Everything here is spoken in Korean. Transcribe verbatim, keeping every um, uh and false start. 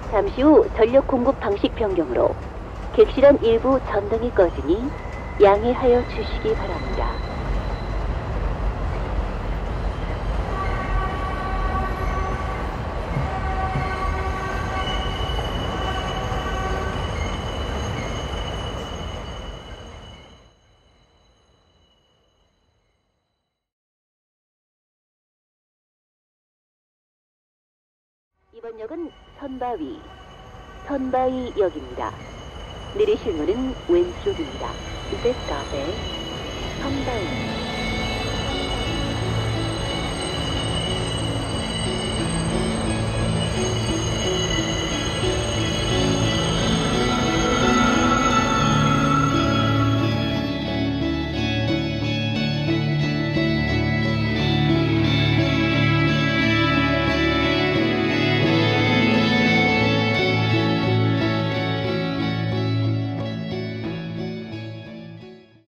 잠시 후 전력 공급 방식 변경으로 객실안 일부 전등이 꺼지니 양해하여 주시기 바랍니다. 이번 역은 선바위, 선바위역입니다. 내리실 문은 왼쪽입니다. This stop is 선바위.